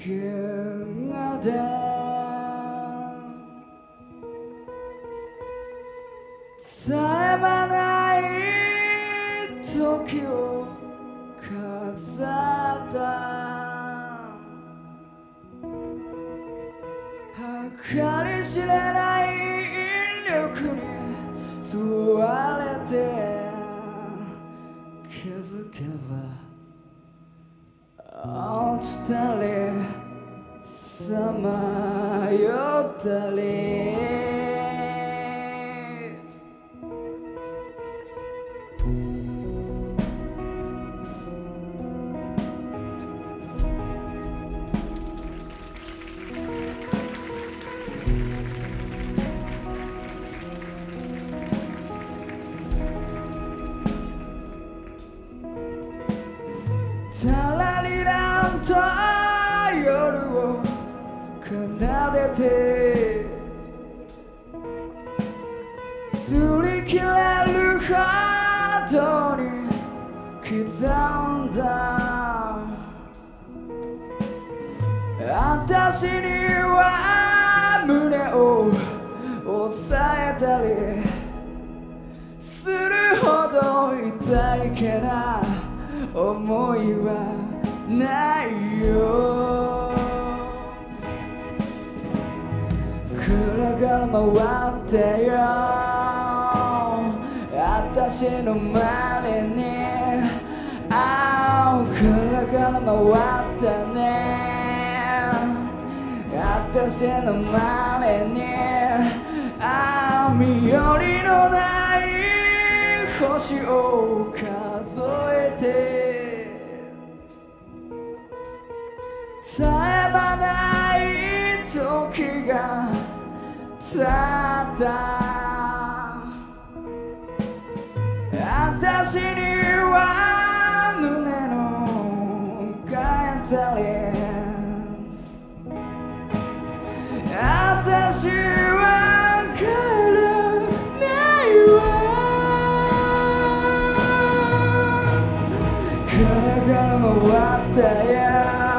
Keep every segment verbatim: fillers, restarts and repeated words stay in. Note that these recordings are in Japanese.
がだ絶え間ない時を飾った計り知れない引力に吸われて気づけば落ちたりさまよったりタラリランと夜を奏でて擦り切れるハートに刻んだ私には胸を押さえたりするほど痛いけな思いはないよくるくる回ってよ私の周りにああくるくる回ってね私の周りにああ身寄りのない星を数えて絶え間ない時が経った私には胸の変えたり私は帰らないわくるくる回ってよ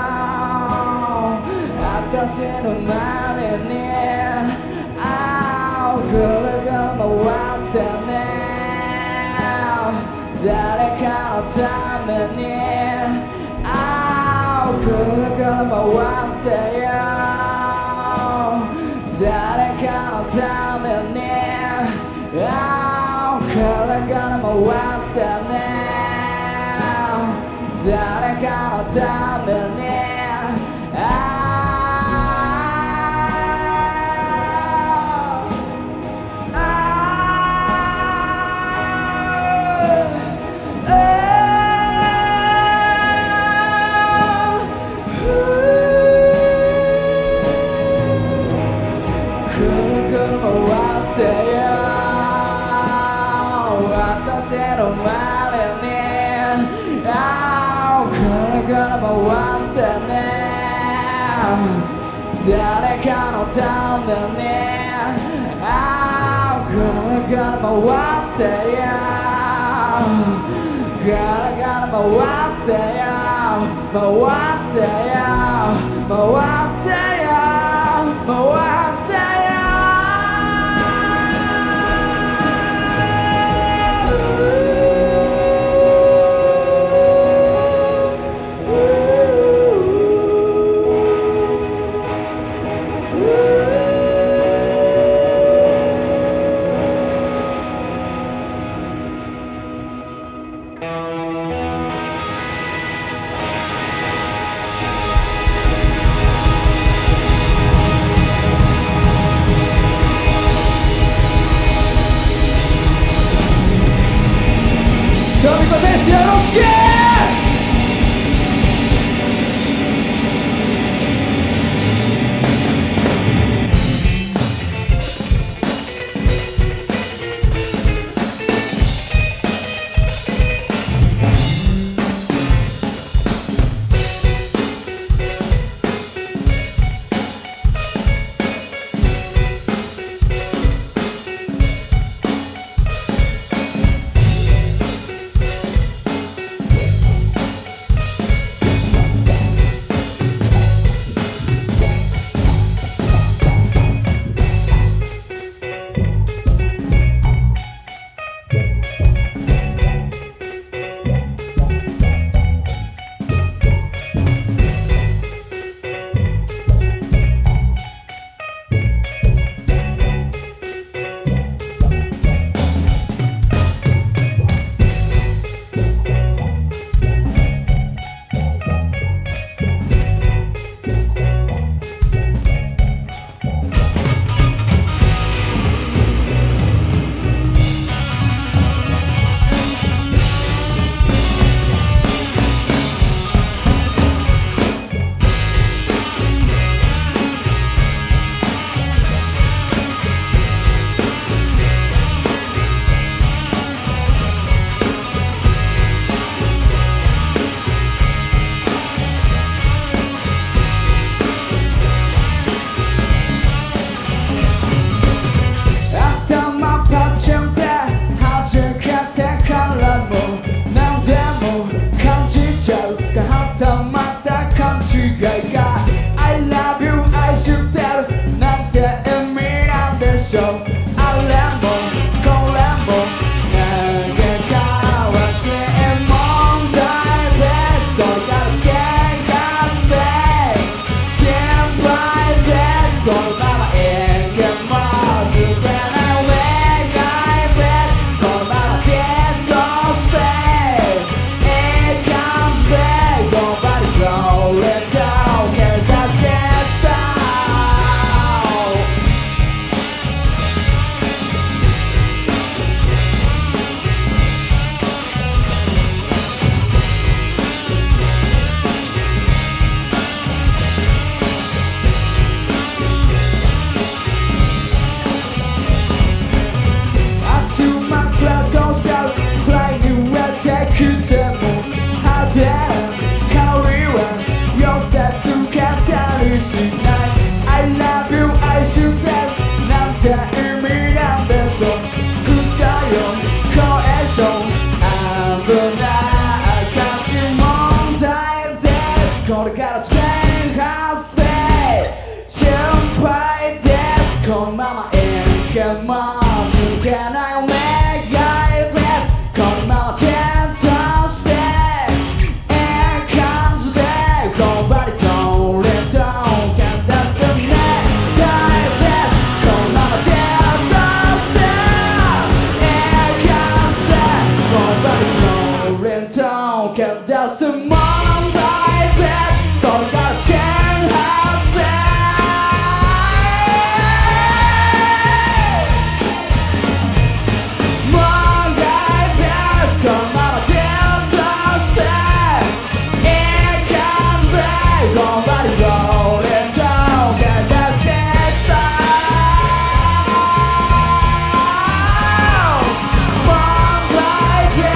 私の周りにああくるくる回ってね誰かのためにああくるくる回ってよ誰かのためにああくるくる回ってね誰かのためにああ私の周りにああくるくる回ってね誰かのためにああくるくる回ってよくるくる回ってよ回ってよ回ってよ回ってよ外が I love you 愛してるなんて意味なんでしょう。あれもこれも投げかわしい問題です。これから付け合せ心配です。このままいけもつけない願いです。このままじっとしていい感じで頑張りそれと蹴出してくても派手香りは寄せつけたりしない I love you 愛してるなんて意味なんでしょう。副作用後遺症危ない証問題です。これから危険発生心配です。このままいけもつけない願いです。このままじっとしていい感じで頑張りとレッドキャンダス願いです。このままじっとしていい感じで頑張りとレッドキャンダス問題です。これから危険発生このままじっとしていい感じで頑張りそれと蹴出してさ問題です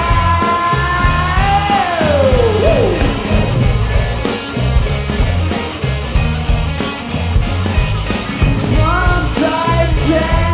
問題です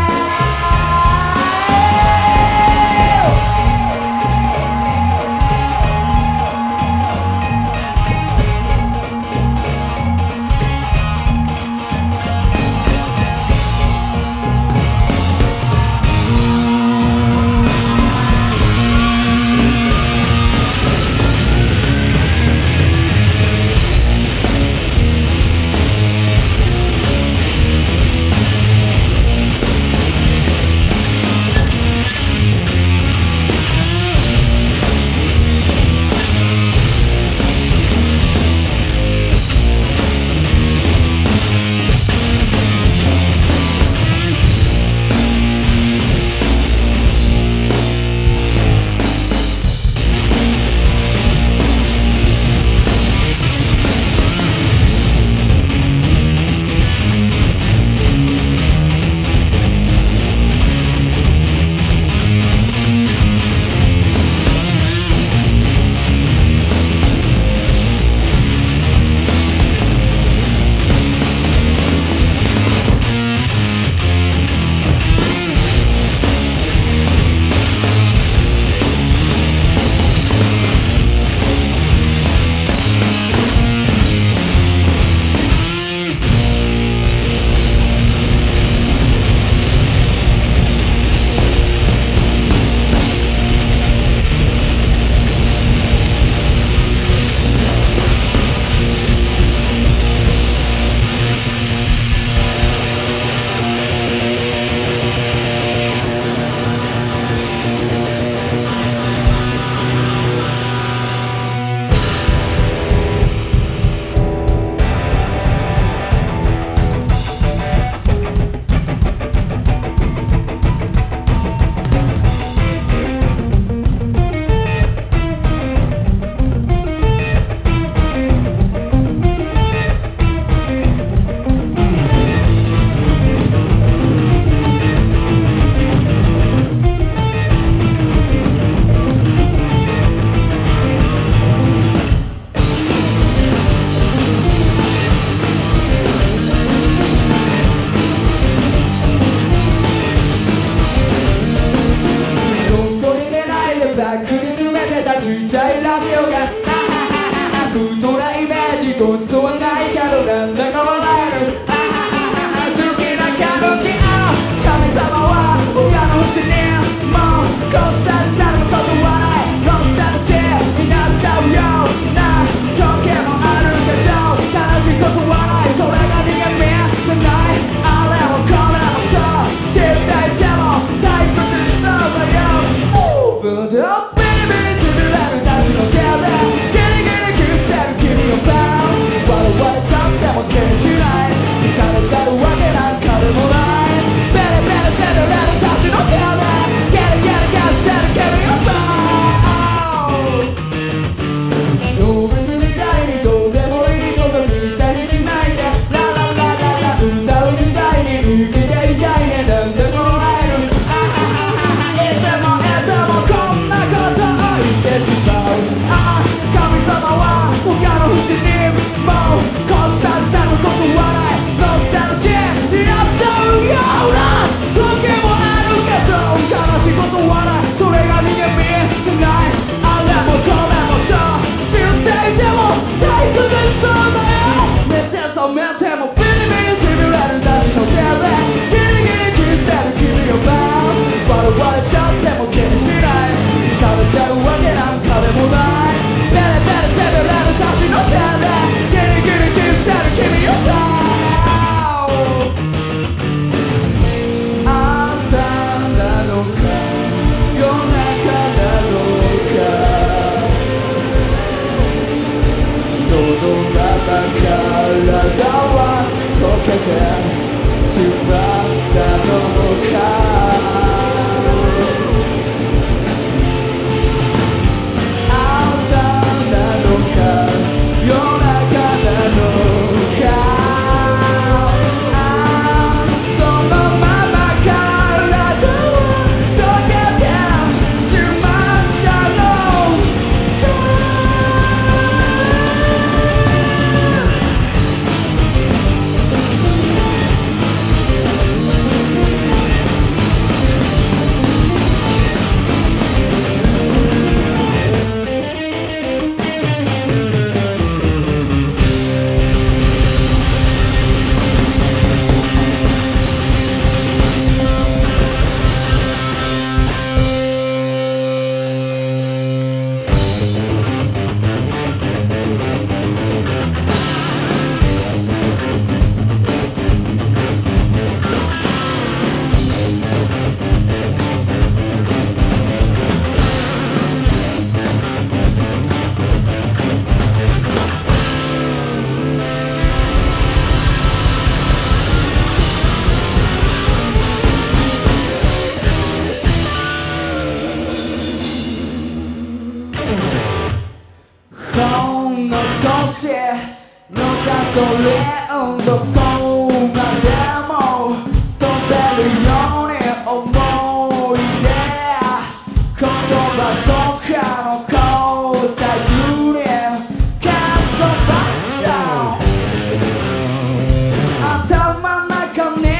なんだか笑える好きな彼女神様は他の星にもうこうしたしたのことはないノスタルジーになっちゃうような時もあるけど悲しいことはないそれが人間味じゃないあれもこれもと知っていても退屈そうだよブドウビリビリしびれる夏の手でギリギリキスしてる君をバウン笑われちゃっても気にしない疲れてるわけなんかでもないベレベレしびれるたちの手でギリギリキスしてる君をバウン動物みたいにどうでもいいことにしたりしないでラララララ歌うみたいに生きていたいねなんでもらえるあはははいつもいつもこんなことを言ってしまうああ神様は他の星にもうこうしたしたのことはないノスタルジーになっちゃうような時もあるけど悲しいことはないそれが人間味じゃないあれもこれもと知っていても退屈そうだよ寝て覚めてもビリビリしびれるたちの手でギリギリキスしてる君をバウン笑われちゃっても気にしない食べてるわけなんかでもないベレベレしびれるたちの手でギリギリキスしてる君をバウン朝なのか夜中なのかどのまま体は溶けてしまったのかほんの少しのガソリンどこまでも飛べるように思い出言葉とかの交際中にかっ飛ばした頭の中に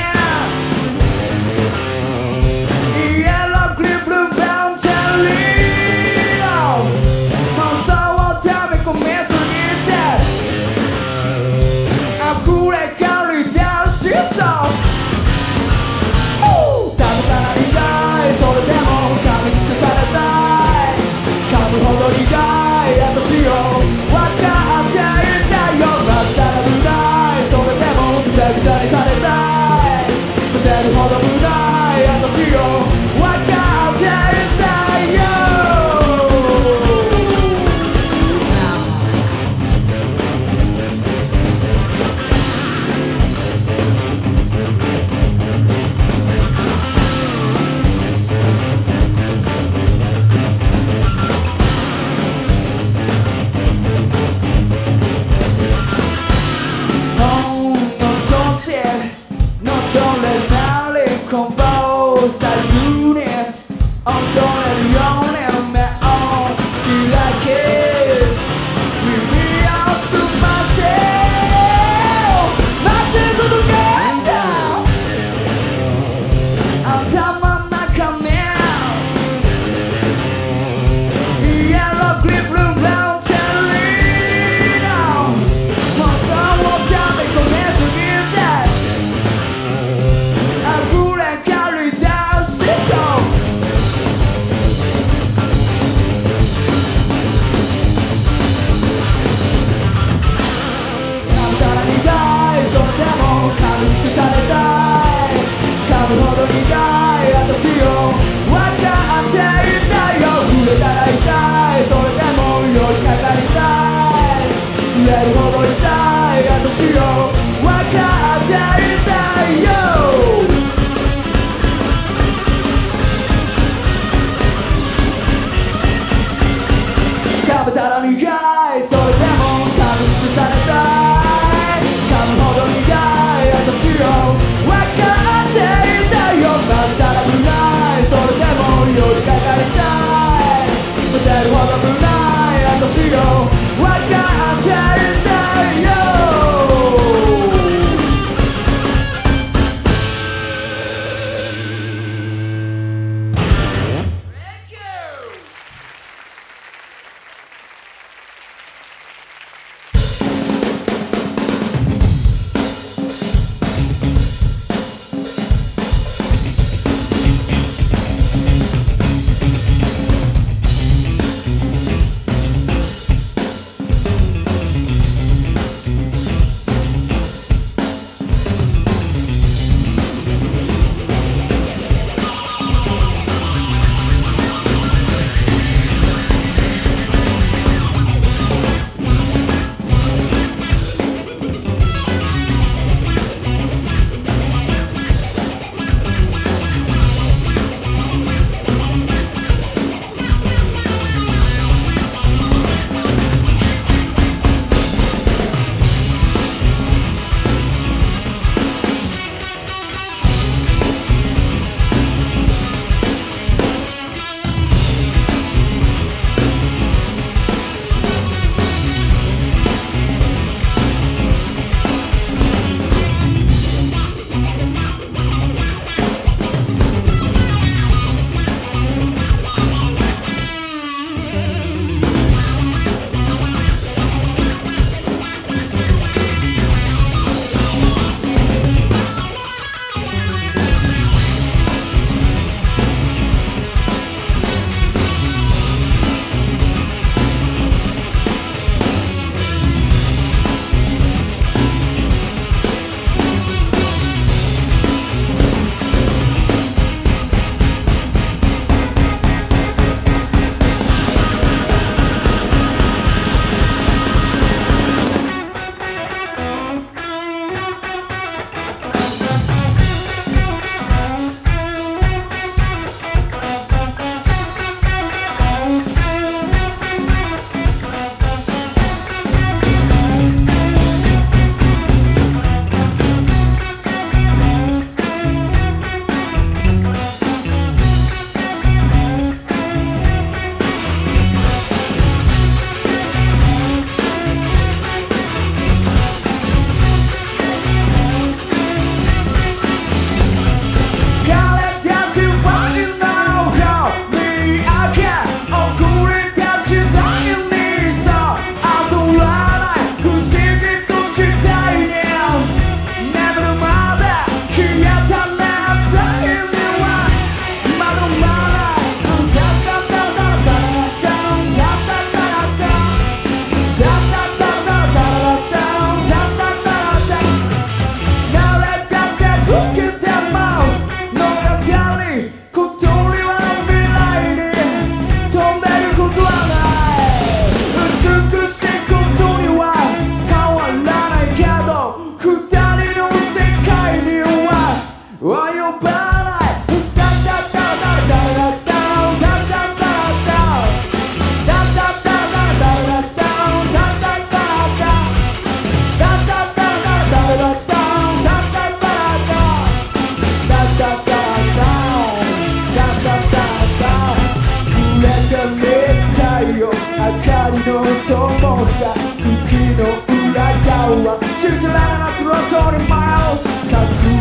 イエローグリブルバンチャリーノ妄想を溜め込みすぎて溢れか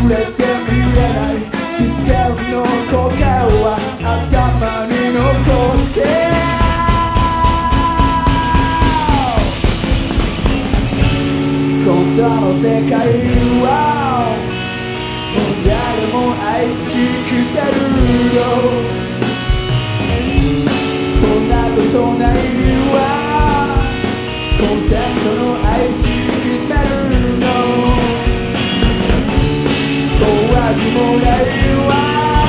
れて見えない静かの声は頭に残って本当の世界はもう誰も愛しきてるよこんなことないわコンセントの愛しきてるの怖くもないわ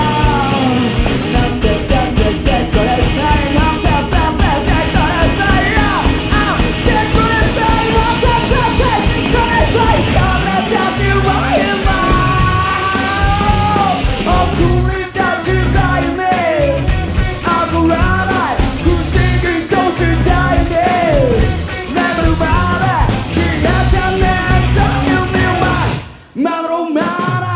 なんてだってセコレスないなんてだってセコレスないよセコレスないなんてだってセコレスないこれたちは今送りたちだよねあぐらない不思議としたいね眠るまで消えたねと夢はまだまだ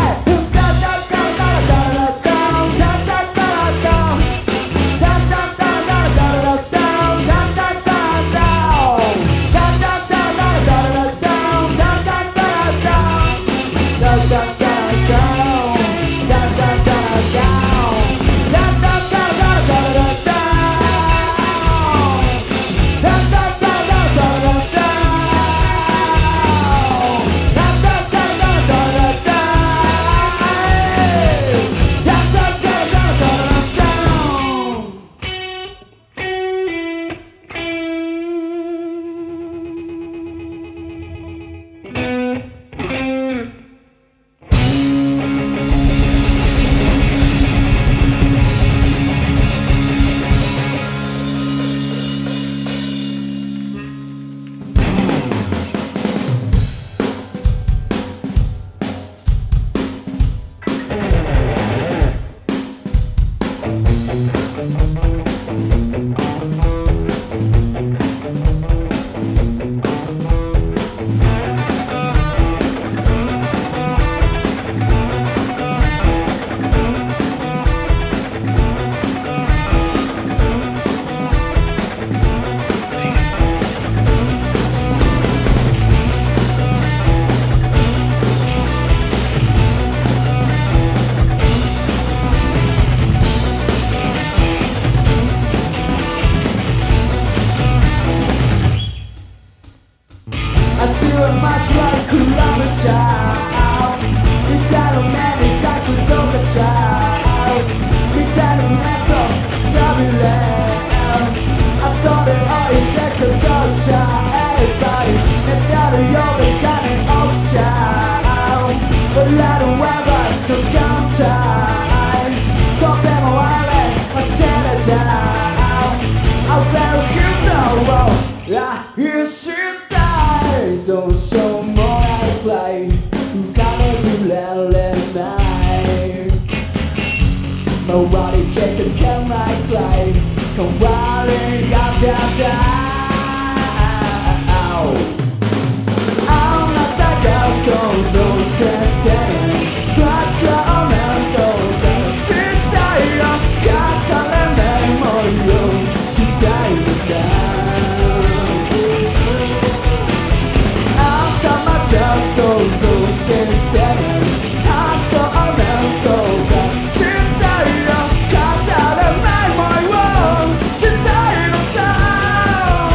明日はマシュマロ比べちゃう見たの目にたく溶けちゃう見たの目とくたびれ後でおいしく取っちゃえばいい寝てるより金起きちゃう笑うワイワイの時間帯とてもあれ忘れた溢れる人を愛したどうしようもないくらい浮かべきれれない周り気がつかないくらい変わりが出たあなたが想像してバカなことしたいよ語れないもよしたいんだちょっとどうしてあとあなたがしたいよ語れないものをしたいのさ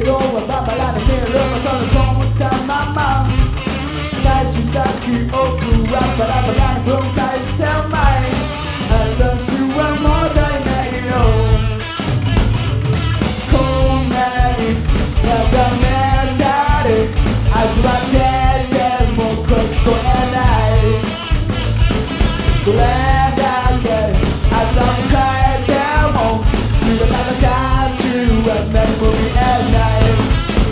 はまばらに見える場所にこもったまま大した記憶はバラバラに分解してない話はもったいないよこんなに眺めたり味わってても声聞こえないこれだけ朝迎えても姿の価値は何も見えない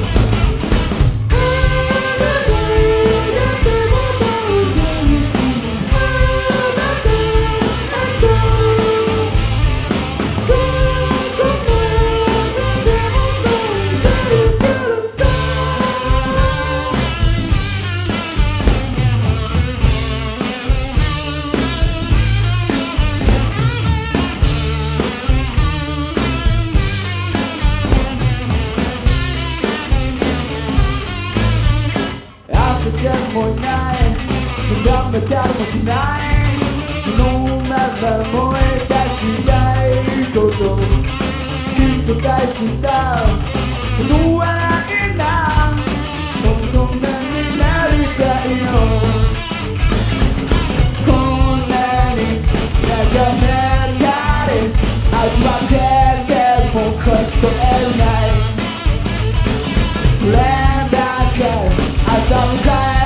もいない目覚めたりもしないこのまま燃え出したいこときっと大したことはないな本当になりたいのこんなに眺めたり味わってても声聞こえないこれだけ朝迎え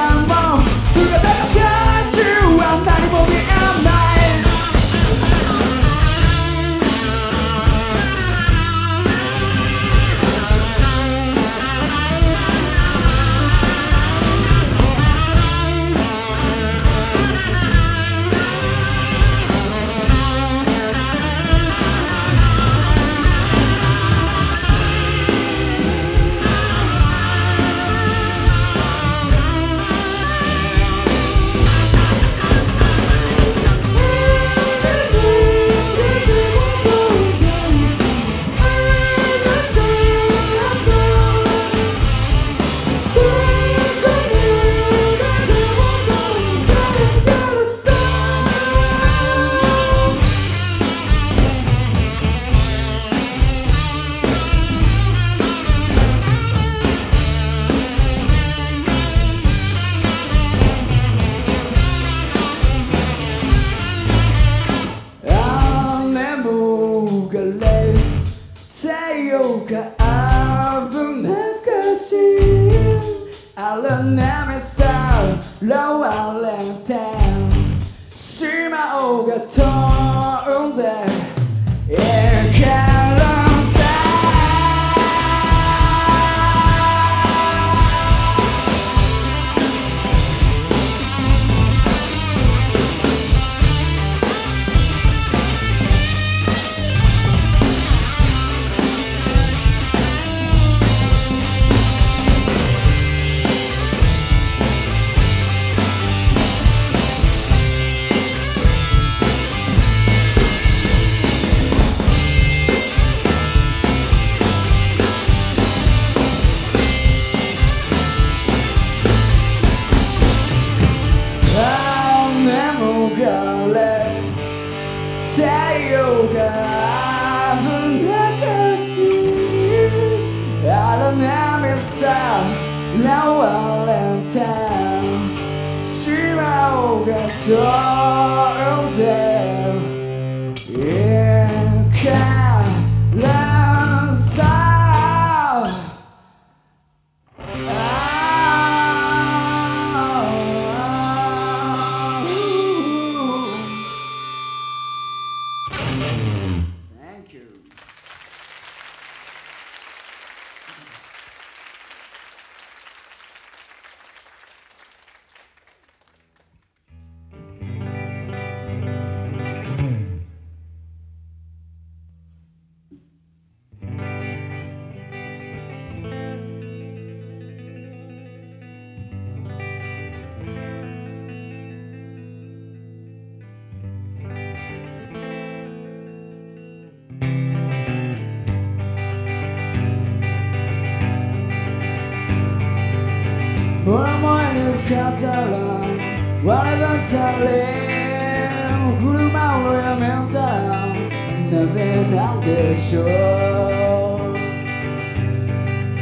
かったら笑ばったり振る舞うのやめたらなぜなんでしょう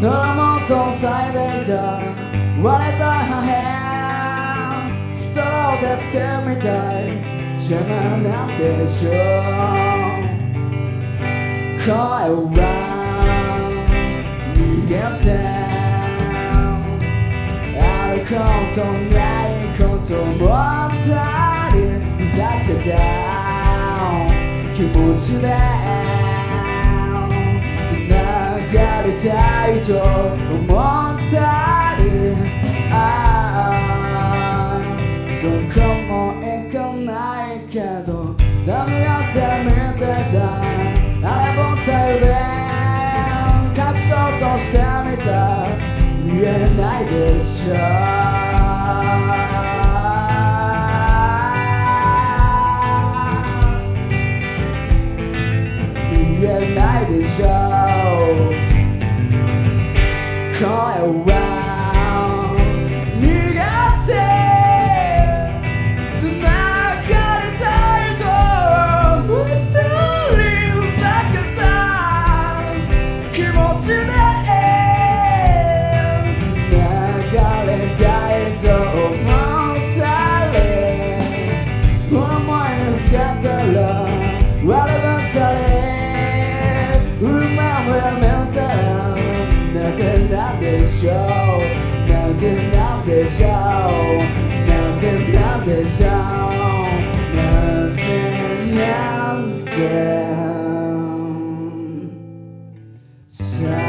ドラマと塞いでいた割れた破片ストローで捨てみたい邪魔なんでしょう声は逃げてあることないこともったりふざけた気持ちで繋がりたいと思ったりああどこも行かないけどダメやってみてたあれも頼で隠そうとしてみた見えないでしょ見えないでしょ声は逃げて繋がりたいと思ったりふざけた気持ちで繋がりたいと思ったり思い抜けたら割ればったりうまもやめたらなぜなんでしょうなぜなんでしょうなぜなんでしょうなぜなんでしょう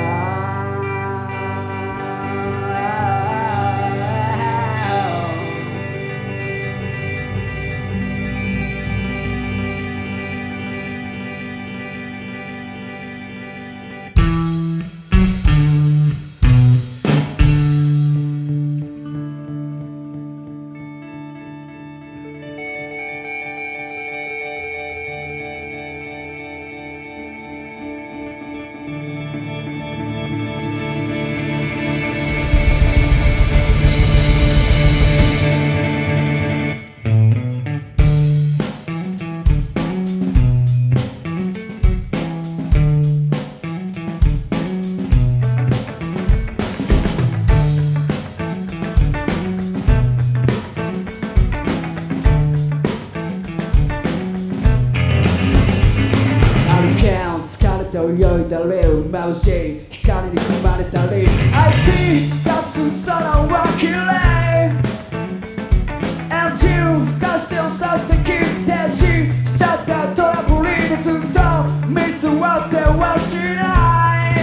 泳いだり眩しい光に組まれたり アイティー 立つ空は綺麗 エルジー ふかしてをさして切ってししちゃったトラブルでずっと見過ごせはしない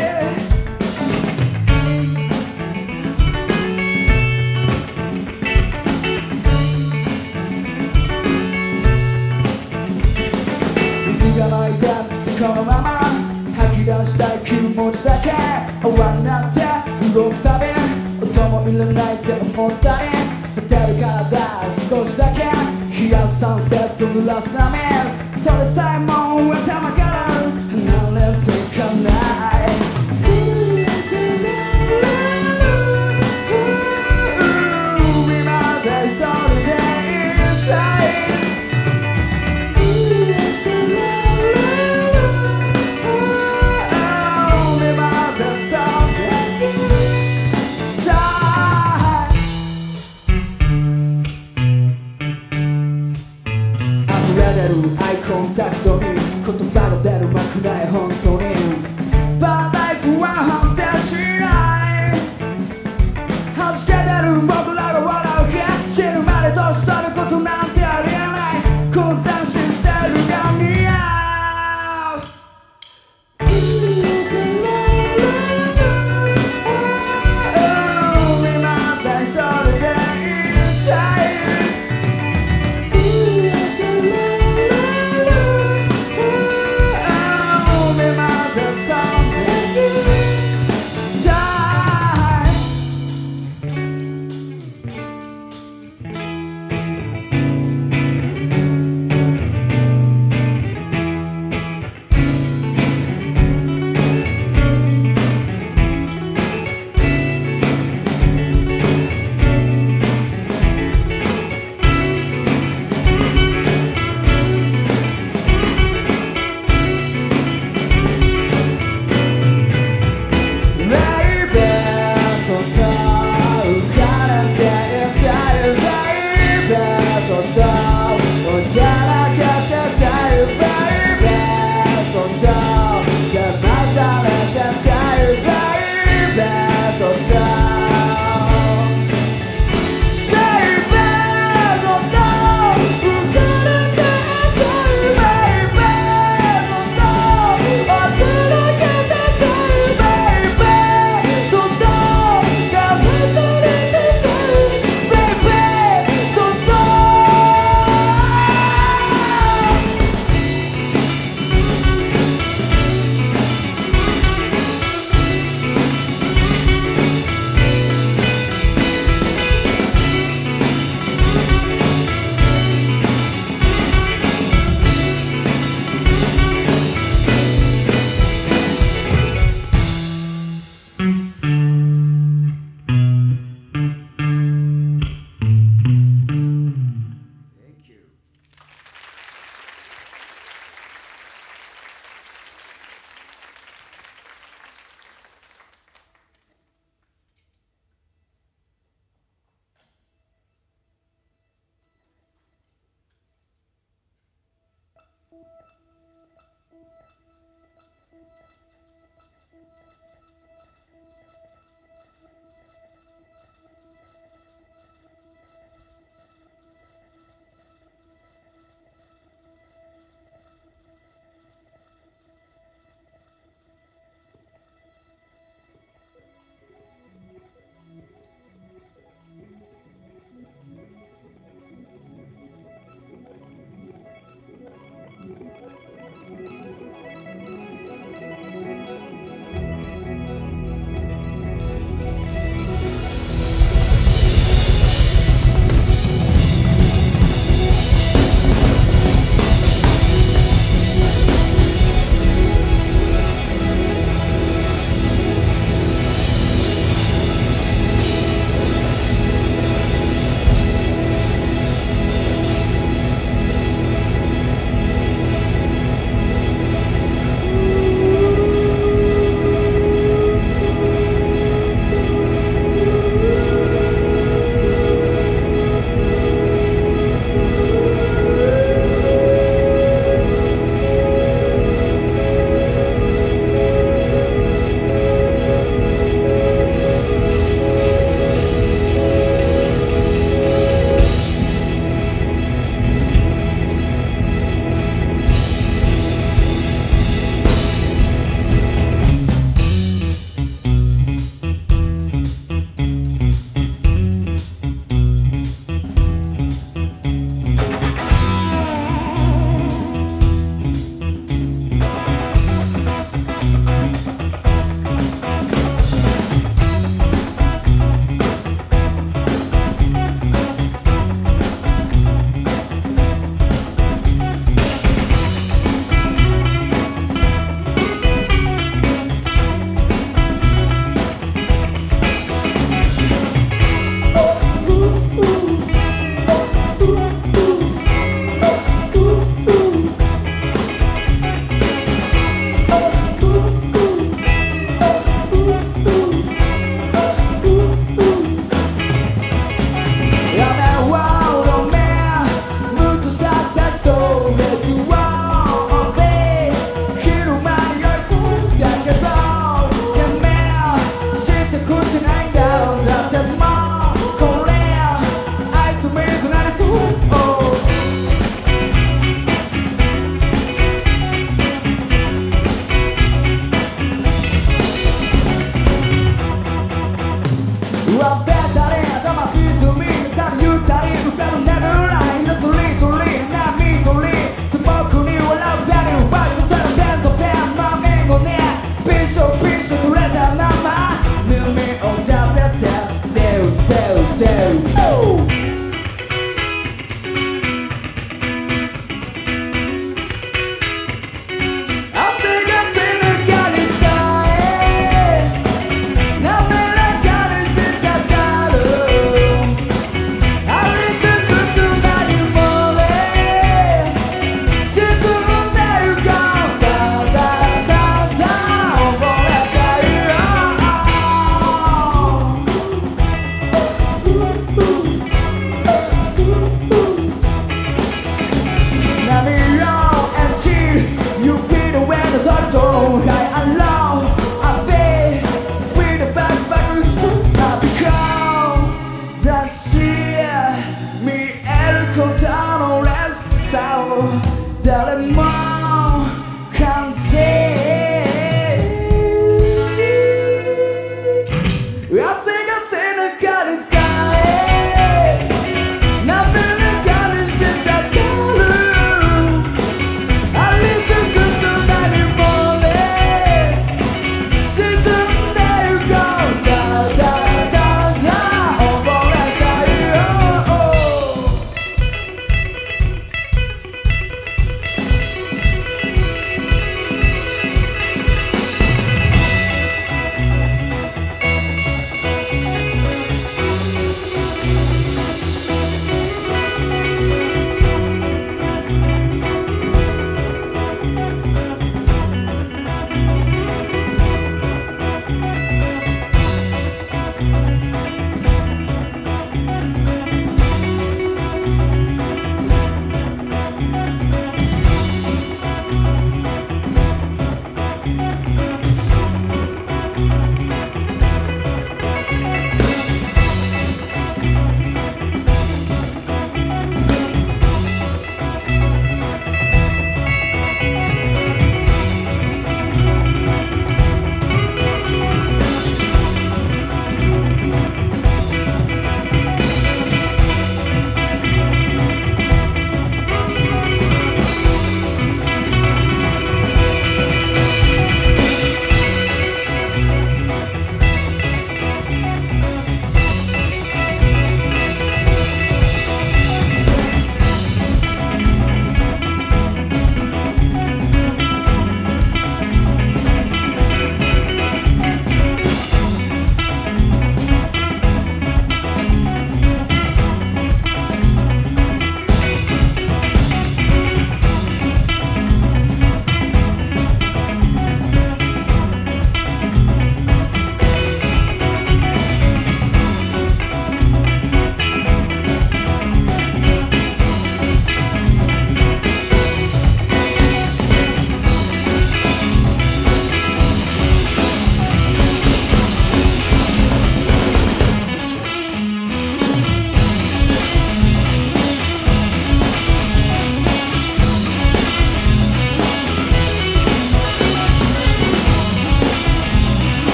水がないでこのまま吐き出したい気持ちだけ泡になって動くたび音もいらないって思ったりホテルからだ少しだけ冷やすサンセット濡らす波それさえも頭から離れていかない今まで一人でいたいアイコンタクトに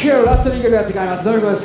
Thank you! ラストにきょくやって帰ります。どういうことでした？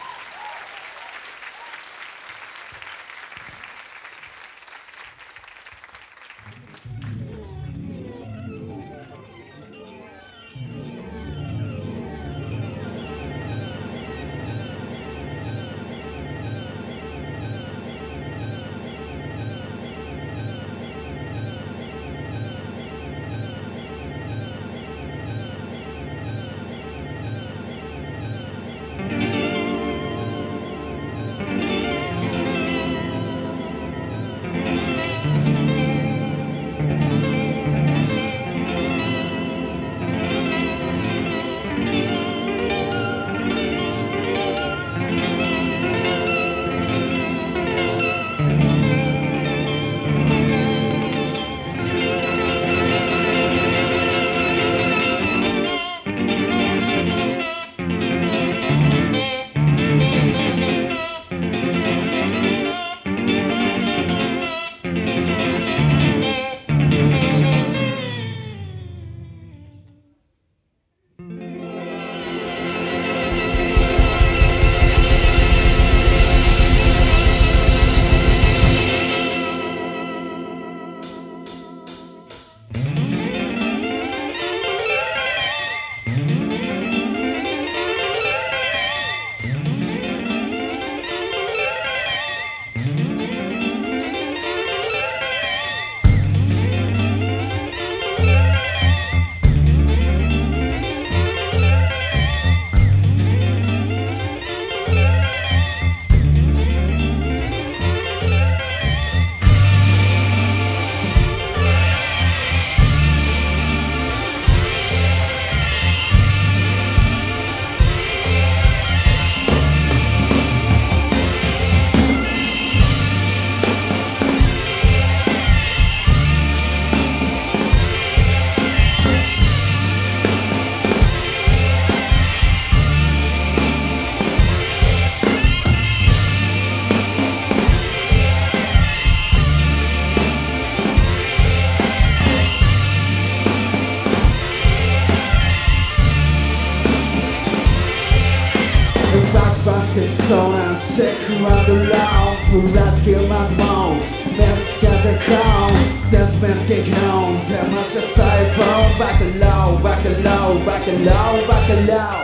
そうなんシェイクワンドラウンふらつきまとも目をつけてこう説明つけきの手間した細胞バカローバカローバカローバカロー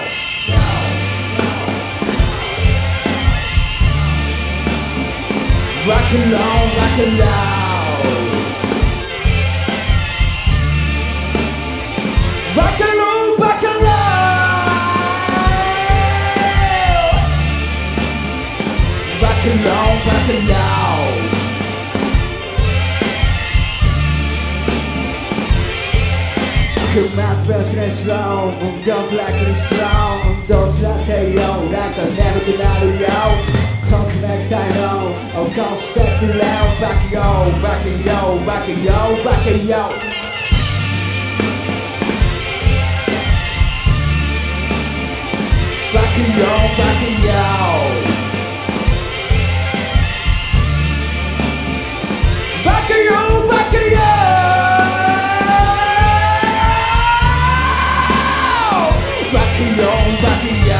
バカローバカローバカローバカローBack alone, back alone 그만 변신의 slow 운동 블랙이 strong 운동 자태요 like I never did not know Don't connect I know Oh don't step below Back yo, back yo, back yo, back yo Back yo, back yo Back at you, back at you Back at you, back at you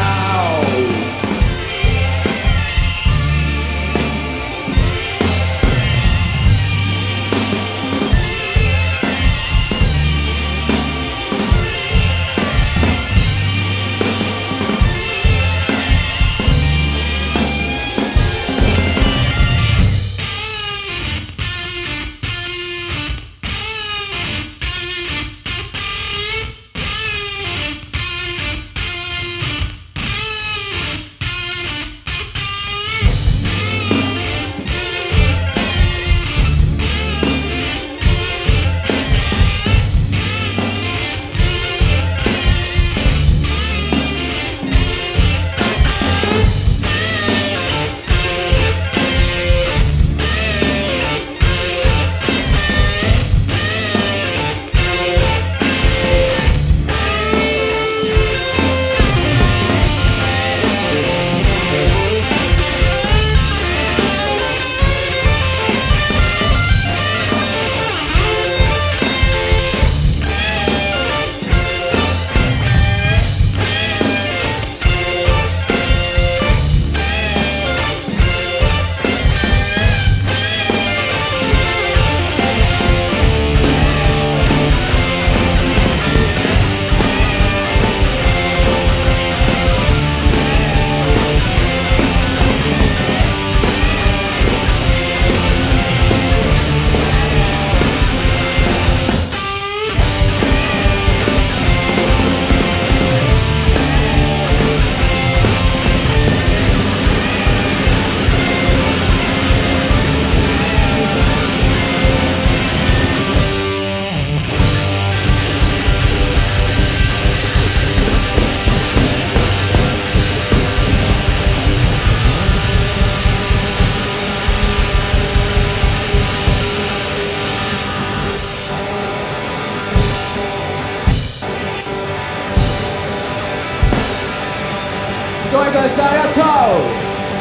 ごめんください。ありがとう。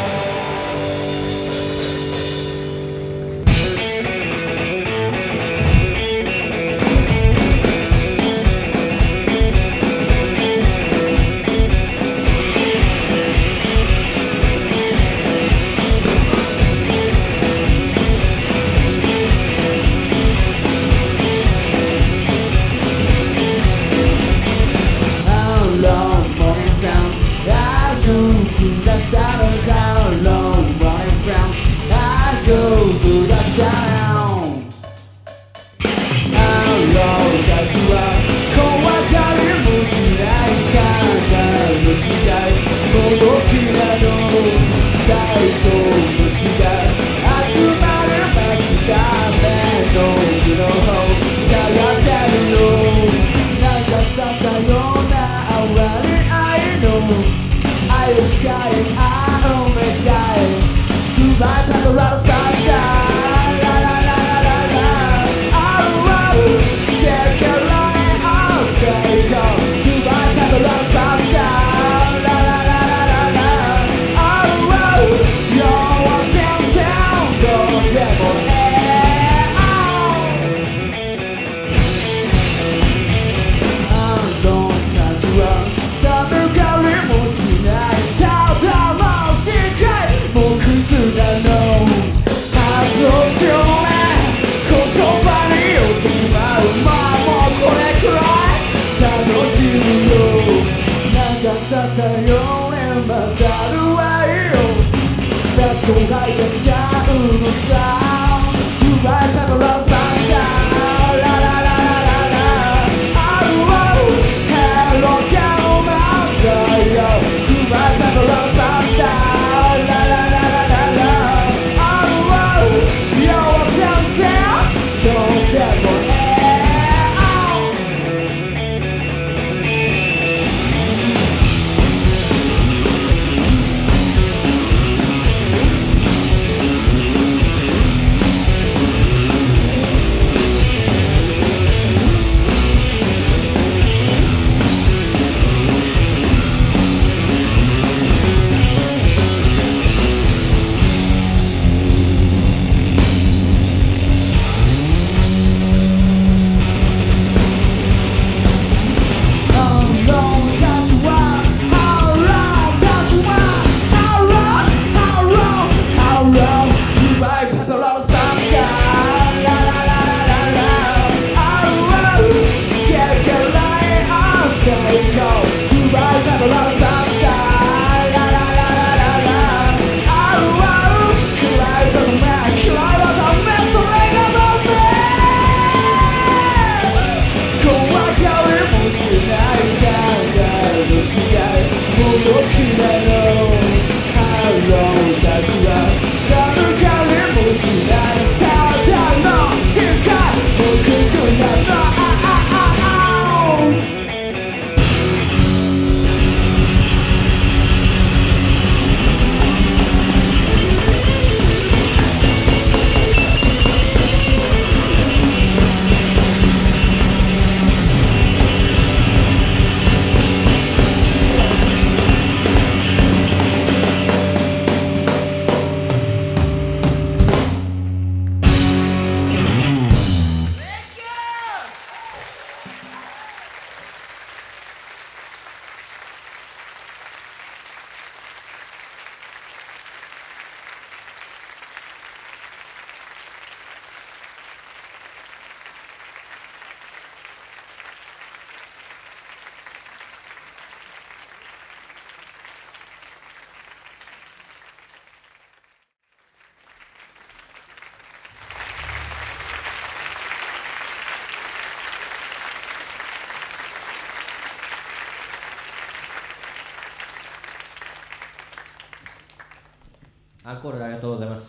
アンコールありがとうございます。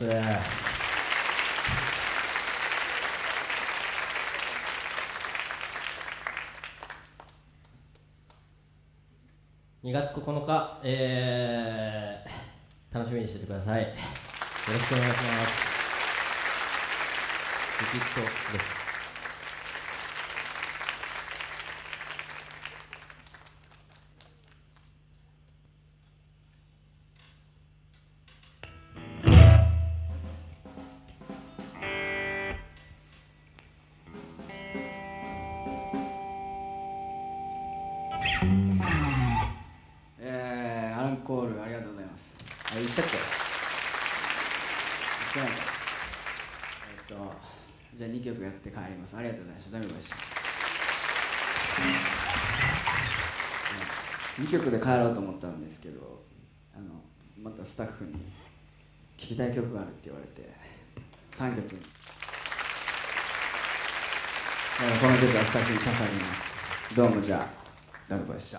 にがつここのか、えー、楽しみにしててください。よろしくお願いします。リキッドです。 コールありがとうございます。 あ、言ったっけ？ 言ってないか。えっとじゃあにきょくやって帰ります。ありがとうございました。ダメでした。にきょくで帰ろうと思ったんですけど、あのまたスタッフに聴きたい曲があるって言われてさんきょくに。この曲はスタッフに捧げます。どうもじゃあダルコでした。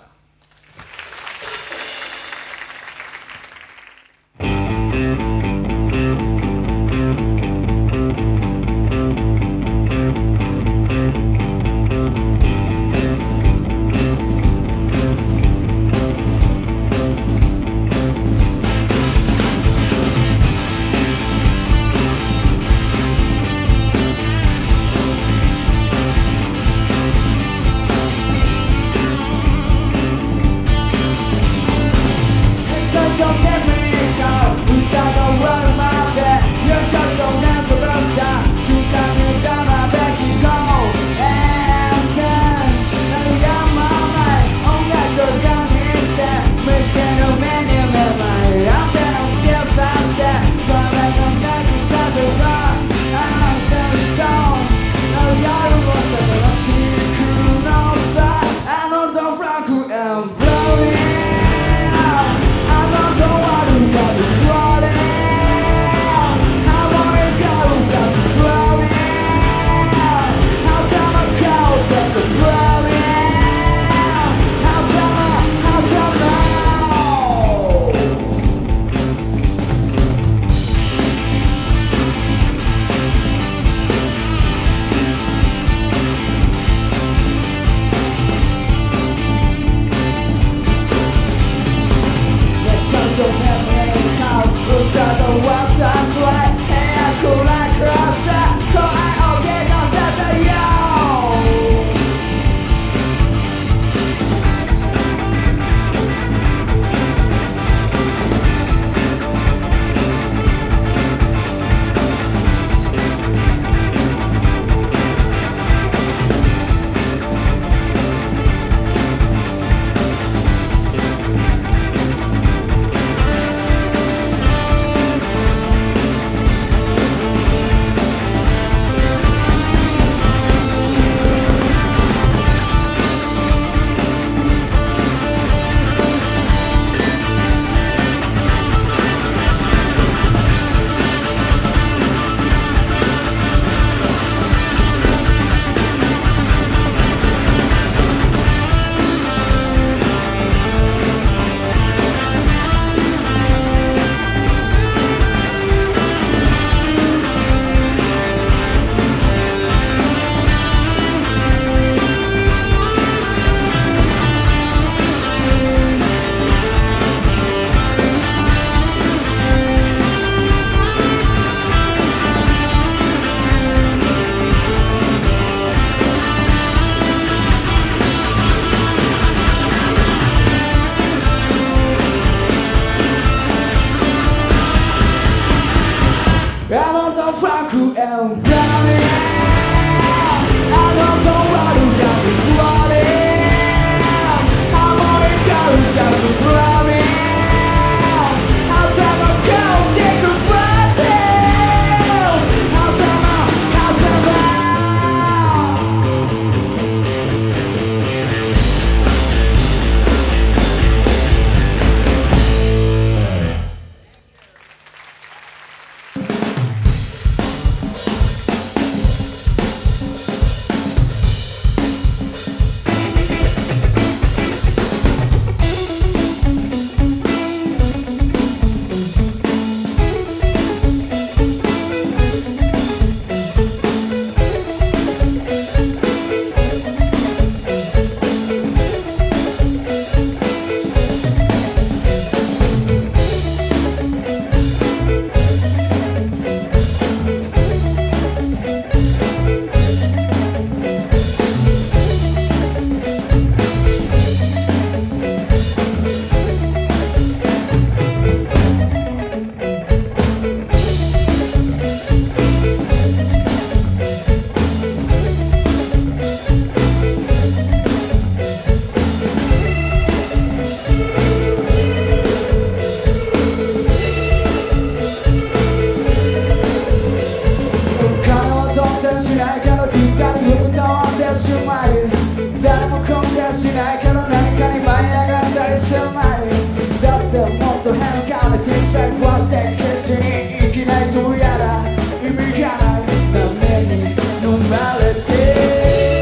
しないから何かに舞い上がったりしないだってもっと変化め小さい壊して必死に生きないとやら意味がない波に飲まれて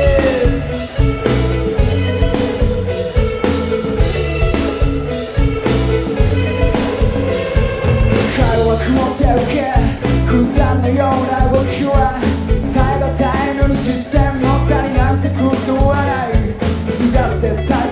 曇って受け普段のような動きは耐えが耐えぬ実践の他になんてことはないすがって耐え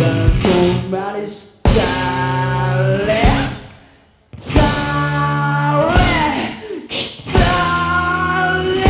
遠回りしたれたれきたれ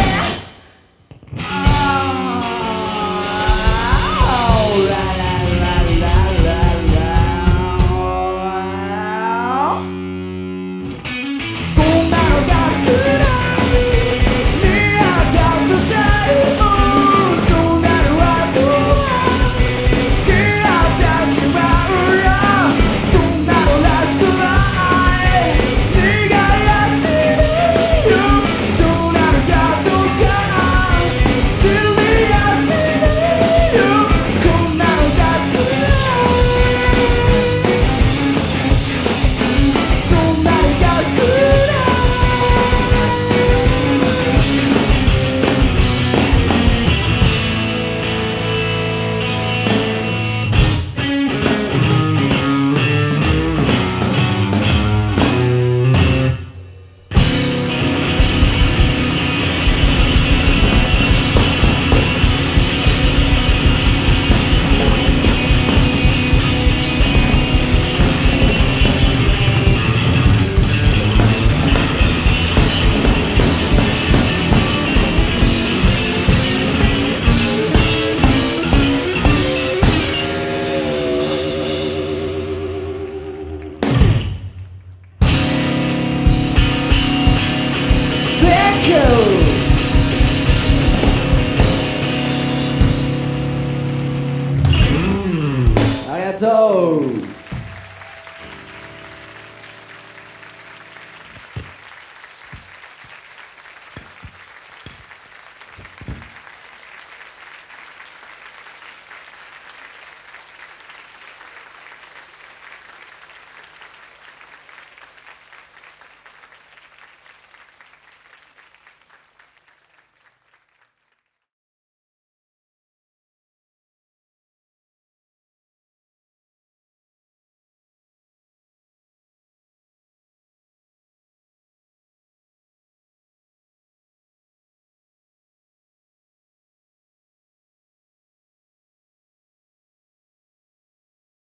ありがとう。